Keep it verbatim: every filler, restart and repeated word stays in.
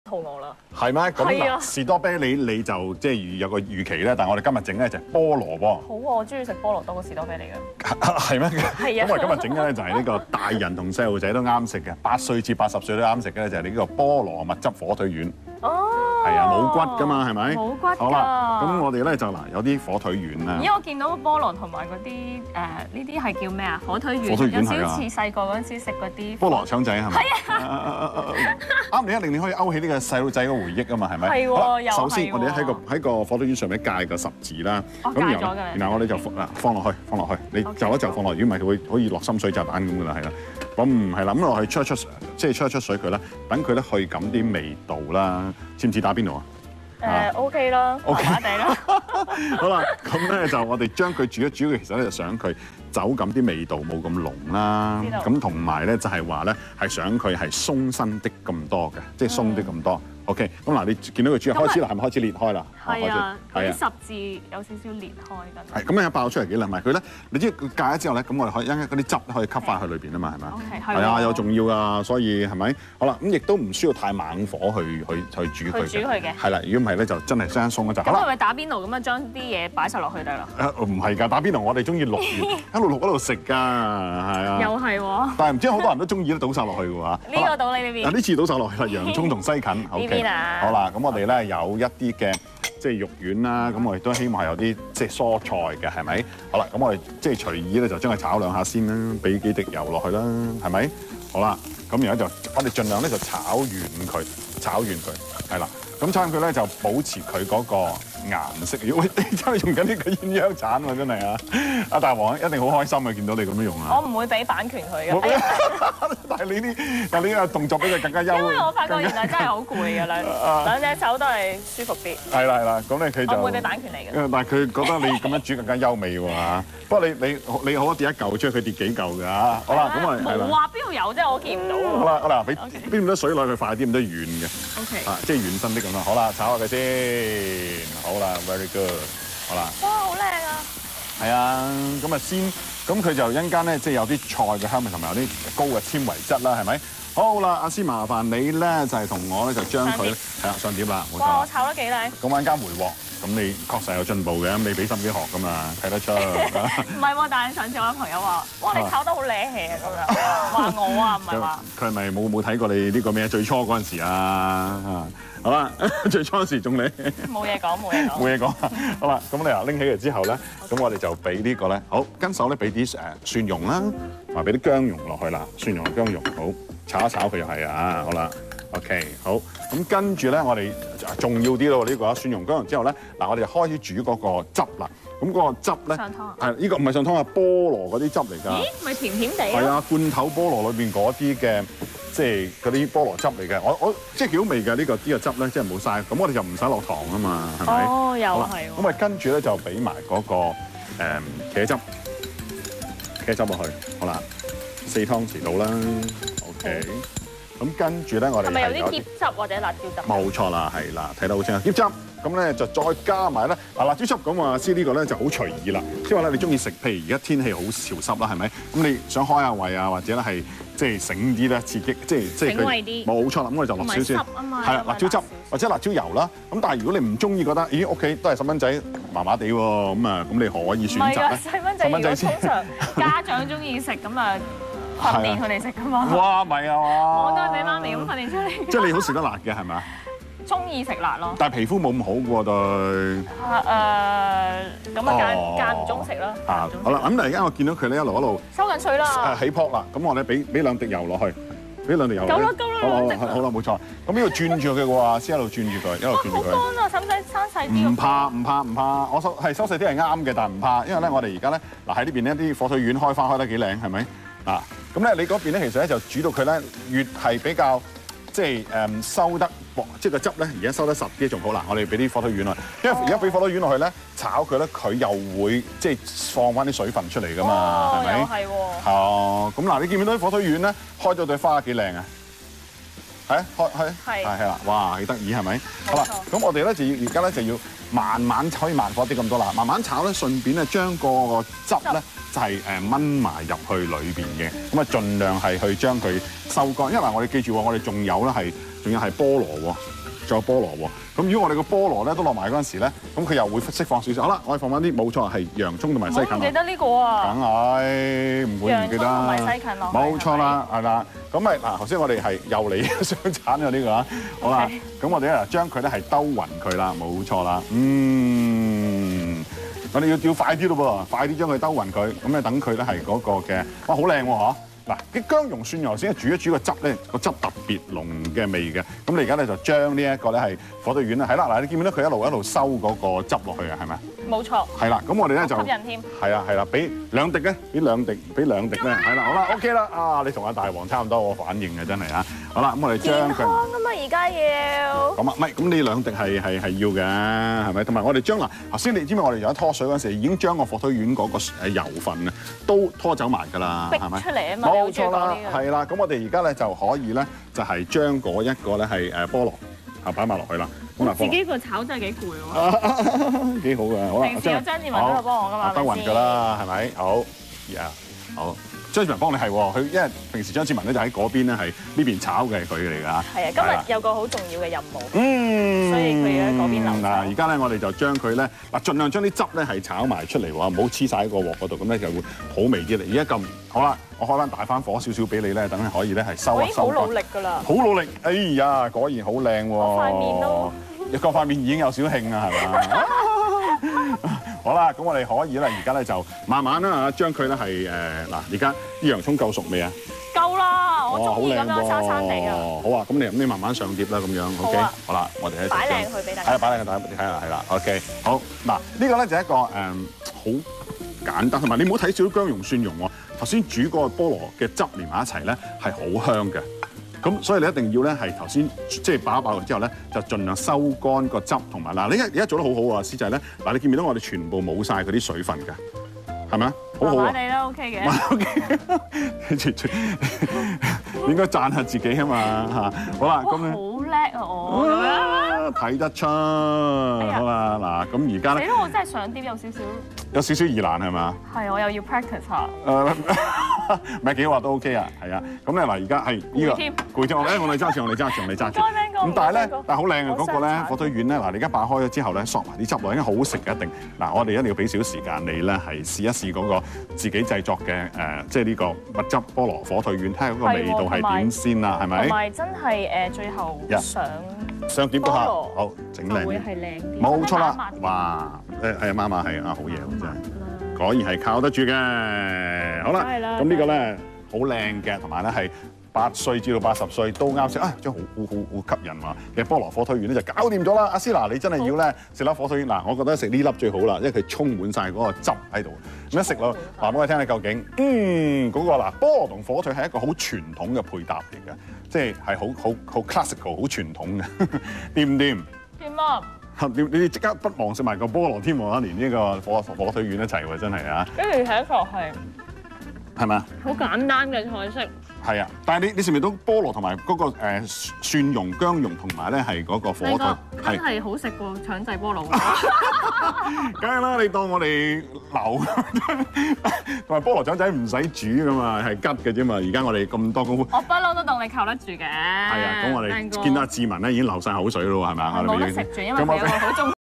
肚餓啦。 係咩？咁嗱，士多啤梨你就即係有個預期咧，但係我哋今日整咧就係菠蘿喎。 好喎，我中意食菠蘿多過士多啤梨嘅。 係咩？ 係啊。 咁我哋今日整嘅咧就係呢個大人同細路仔都啱食嘅，八歲至八十歲都啱食嘅咧就係呢個菠蘿蜜汁火腿丸。 哦。 係啊，冇骨㗎嘛，係咪？ 冇骨㗎。 好啦，咁我哋咧就嗱有啲火腿丸啦。 咦，我見到菠蘿同埋嗰啲誒呢啲係叫咩啊？火腿丸。 火腿丸係啊。 有少少似細個嗰陣時食嗰啲。 菠蘿腸仔係咪？ 係啊。 啱你一定你可以勾起呢個細路仔嘅回憶啊嘛，係咪？ 係喎，又係喎。 首先我哋喺個喺個火腿丸上面界個十字啦。 我界咗㗎啦。 然後我哋就嗱放落去，放落去，你就一就放落，如果唔係佢會好似落深水炸彈咁㗎啦，係啦。咁唔係啦，咁落去出一出，即係出一出水佢啦，等佢咧去感啲味道啦。似唔似打邊爐啊？ 誒 OK 啦，麻麻地啦。 好啦，咁咧就我哋將佢煮一煮，其實咧就想佢走感啲味道冇咁濃啦。咁同埋咧就係話咧係想佢係鬆身的咁多嘅，即係鬆啲咁多。OK， 咁嗱，你見到佢煮開始啦，係咪開始裂開啦？ 係啊，嗰啲十字有少少裂開㗎。 係，咁樣爆出嚟幾靚咪佢咧？你知佢戒咗之後咧，咁我哋可以因為嗰啲汁可以吸翻去裏邊啊嘛，係咪 ？OK， 係啊，有重要㗎，所以係咪？好啦，咁亦都唔需要太猛火去去去煮佢。 去煮佢嘅。係啦，如果唔係咧，就真係生鬆一陣。 咁係咪打邊爐咁樣將啲嘢擺晒落去得啦？ 唔係㗎，打邊爐我哋中意淥一路淥一路食㗎，係啊。 又係喎。但係唔知好多人都中意都倒晒落去㗎喎。 呢個倒你呢邊。 嗱呢次倒晒落去啦，洋葱同西芹。 呢邊啊。 好啦，咁我哋咧有一啲嘅即係肉丸啦，咁我哋都希望有啲即係蔬菜嘅，係咪？好啦，咁我哋即係隨意咧就將佢炒兩下先啦，俾幾滴油落去啦，係咪？好啦，咁然後就我哋盡量咧就炒軟佢，炒軟佢，係啦。咁炒軟佢咧就保持佢嗰個顏色。如果你真係用緊呢個鴛鴦橙喎，真係啊！阿大王一定好開心啊，見到你咁樣用啊！ 我唔會俾版權佢嘅。 但係你啲，但係你呢個動作比佢更加優。 因為我發覺原來真係好攰嘅兩兩隻手都係舒服啲。 係啦係啦，咁咧佢就我唔會俾版權嚟嘅。 但係佢覺得你咁樣煮更加優美喎嚇。不過你你你好跌一嚿出去，佢跌幾嚿㗎嚇。好啦，咁啊係啦。 冇啊，邊度有啫？我見唔到。 好啦，好啦，俾俾咁多水落去快啲，咁多軟嘅。 O K。 啊，即係軟身啲咁啦。好啦，炒下佢先。好啦 ，very good。好啦。 哇，好靚啊！ 係啊，咁啊先，咁佢就一陣間咧，即係有啲菜嘅香味同埋有啲高嘅纖維質啦，係咪？好啦，阿師麻煩你咧就係同我咧就將佢係啦上碟啦，冇錯。 哇，我炒得幾靚！ 咁揾間回鑊，咁你確實有進步嘅，咁你俾心機學噶嘛，睇得出。 唔係喎，但係上次我有朋友話：哇，你炒得好靚氣啊！咁樣話我啊，唔係話。 佢係咪冇冇睇過你呢個咩最初嗰陣時啊？好啦，最初嗰時仲你冇嘢講，冇嘢講。 冇嘢講。好啦，咁你啊拎起嚟之後咧，咁我哋就俾呢個咧，好跟手咧俾啲誒蒜蓉啦，同埋俾啲薑蓉落去啦，蒜蓉同薑蓉，好炒一炒佢就係啊，好啦 ，OK， 好，咁跟住咧我哋重要啲咯，呢個蒜蓉薑蓉之後咧，嗱我哋就開始煮嗰個汁啦，咁嗰個汁咧上湯啊， 係呢個唔係上湯啊，菠蘿嗰啲汁嚟㗎。 咦，咪甜甜地係啊，罐頭菠蘿裏邊嗰啲嘅。即係嗰啲菠蘿汁嚟嘅，我我即係幾好味嘅呢個呢個汁咧，即係冇嘥。咁我哋就唔使落糖啊嘛，係咪？ 哦，又係喎。 咁啊跟住咧就俾埋嗰個誒茄汁，茄汁落去，好啦，四湯匙到啦 ，OK。咁跟住咧我哋係咪有啲醃汁或者辣椒汁？ 冇錯啦，係啦，睇得好清啊，醃汁。咁咧就再加埋咧嗱辣椒汁咁啊，師呢個咧就好隨意啦。即係話咧，你中意食，譬如而家天氣好潮濕啦，係咪？咁你想開下胃啊，或者咧係即係醒啲咧，刺激，即係即係佢冇錯啦。咁我哋就落少少，係啦，辣椒汁或者辣椒油啦。咁但係如果你唔中意，覺得咦屋企都係細蚊仔麻麻地喎，咁啊咁你可以選擇咧。 細蚊仔，細蚊仔通常家長中意食咁啊。訓練佢哋食噶嘛？ 哇，咪啊嘛！ 我都係俾媽咪咁訓練出嚟。 即係你好食得辣嘅係咪啊？ 中意食辣咯。但係皮膚冇咁好嘅喎對。 誒，咁啊間間唔中食啦。 啊，好啦，咁但係而家我見到佢咧一路一路收緊水啦。 誒起泡啦，咁我咧俾俾兩滴油落去，俾兩滴油。 夠啦夠啦。 好啦好啦冇錯。咁呢度轉住佢嘅喎，先一路轉住佢，一路轉住佢。 好乾啊，使唔使生細啲？ 唔怕唔怕唔怕，我收係收細啲係啱嘅，但係唔怕，因為咧我哋而家咧嗱喺呢邊呢啲火腿丸開花開得幾靚，係咪啊？咁咧，你嗰邊咧，其實咧就煮到佢咧，越係比較即係誒收得薄，即係個汁咧，而家收得實啲仲好啦。我哋俾啲火腿丸落去，因為而家俾火腿丸落去咧，炒佢咧，佢又會即係放翻啲水分出嚟噶嘛，係咪？ 係喎。 哦，咁嗱，你見唔見到啲火腿丸咧，開咗對花幾靚啊？係啊，開開係係啦，哇，幾得意係咪？好啦，咁我哋咧就要而家咧就要慢慢可以慢火啲咁多啦，慢慢炒咧，順便咧將個汁咧。就係誒燜埋入去裏邊嘅，咁啊盡量係去將佢收乾，因為我哋記住喎，我哋仲有咧係，仲有係菠蘿喎， 仲有菠蘿喎。咁如果我哋個菠蘿咧都落埋嗰陣時咧，咁佢又會釋放少少。好啦，我哋放翻啲冇錯係洋葱同埋西芹。 我唔記得呢個啊。 梗係唔會唔記得。 洋葱同埋西芹落。 冇錯啦，係啦。咁咪嗱，頭先我哋係又嚟相產啊呢個啊。好啦，咁我哋咧將佢咧係兜勻佢啦，冇錯啦。嗯，我哋要要快啲咯噃，快啲將佢兜勻佢，咁咧等佢咧係嗰個嘅，哇好靚喎嗬！嗱，啲薑蓉蒜蓉先煮一煮個汁咧，個汁特別濃嘅味嘅。咁你而家咧就將呢一個咧係火腿丸啦，係啦，嗱你見唔見到佢一路一路收嗰個汁落去啊？係咪？ 冇錯。係啦，咁我哋咧就吸引添。 係啊係啦，俾兩滴咧，俾兩滴，俾兩滴咧，係啦，好啦 ，OK 啦，啊你同阿大王差唔多個反應嘅真係啊！好啦，咁我哋將佢。健康啊嘛，而家要。咁啊，唔係，咁你兩滴係係係要嘅，係咪？同埋我哋將嗱頭先你知唔知我哋有一拖水嗰陣時已經將個火腿丸嗰個誒油分啊都拖走埋㗎啦，係咪？ 出嚟啊嘛， 冇錯啦，係啦，咁我哋而家咧就可以咧就係將嗰一個咧係誒菠蘿啊擺埋落去啦。 我自己個炒真係幾攰喎。 幾好嘅，好啦。 平時有張志文都有幫我㗎嘛， 得勻㗎啦，係咪？好，yeah，好。張志文幫你係喎，佢因為平時張志文咧就喺嗰邊咧係呢邊炒嘅係佢嚟㗎。係啊，今日有個好重要嘅任務。嗯。所以佢喺嗰邊留。嗱，而家咧我哋就將佢咧嗱，盡量將啲汁咧係炒埋出嚟喎，唔好黐晒喺個鑊嗰度，咁咧就會好味啲嚟。而家咁好啦，我開翻大翻火少少俾你咧，等你可以咧係收一收。我已經好努力㗎啦。好努力，哎呀，果然好靚喎。我塊面都。個塊面已經有少興啊，係嘛？好啦，咁我哋可以咧，而家咧就慢慢啦，將佢咧係誒嗱，而家啲洋葱夠熟未啊？夠啦，我中意咁樣生生地啊！好啊，咁你咁你慢慢上碟啦，咁樣 OK。好啦，我哋咧擺靚佢俾大家。係啊，擺靚佢大家睇下，係啦 OK。好嗱，呢個咧就係一個誒好簡單，同埋你唔好睇少啲薑蓉蒜蓉喎。頭先煮嗰個菠蘿嘅汁連埋一齊咧，係好香嘅。咁所以你一定要咧係頭先即係爆一爆佢之後咧，就盡量收乾個汁同埋嗱，你而家而家做得好好啊，師仔咧嗱，你見唔見到我哋全部冇晒嗰啲水分㗎，係咪啊？好好啊！麻麻地啦 ，OK 嘅。OK， 應該讚下自己啊嘛嚇。好啦，咁咧。好叻啊我！睇得出。好啦，嗱咁而家咧。死咯！我真係上碟有少少。有少少疑難係嘛？係，我又要 practice 下。誒，唔係幾好話都 OK 啊，係啊。咁咧嗱，而家係呢個攰添，我咧我哋揸住，我哋揸住，我哋揸住。咁但係咧，但係好靚啊！嗰個咧火腿丸咧，嗱你而家爆開咗之後咧，索埋啲汁落，應該好食嘅一定。嗱，我哋一定要俾少少時間你咧，係試一試嗰個自己製作嘅誒，即係呢個蜜汁菠蘿火腿丸，睇下嗰個味道係點先啦，係咪？同埋真係誒，最後上上碟嗰下，好整靚，會係靚啲。冇錯啦，哇！誒係啊，媽媽係啊，好嘢喎真係，果然係靠得住嘅。好啦，咁呢個咧好靚嘅，同埋咧係八歲至到八十歲都啱食啊，真係好好好吸引啊！嘅菠蘿火腿丸咧就搞掂咗啦。阿思娜，你真係要咧食粒火腿丸嗱，我覺得食呢粒最好啦，因為佢充滿晒嗰個汁喺度。咁一食落，話俾我聽下究竟，嗯嗰個嗱菠蘿同火腿係一個好傳統嘅配搭嚟嘅，即係係好好好 classical 好傳統嘅，掂唔掂？掂啊！你你哋即刻不忘食埋個菠蘿添喎，連呢個火火腿丸一齊喎，真係啊！跟住睇落係係咪啊？好簡單嘅菜式。係啊，但係你你食唔食到菠蘿同埋嗰個誒蒜蓉、薑蓉同埋咧係嗰個火腿，真係好食過腸仔菠蘿。梗係啦，你當我哋流同埋菠蘿腸仔唔使煮噶嘛，係吉嘅啫嘛。而家我哋咁多功夫，我不嬲都當你靠得住嘅。係啊，咁我哋見到阿志文咧已經流晒口水咯喎，係咪啊？冇得食住，因為佢好中。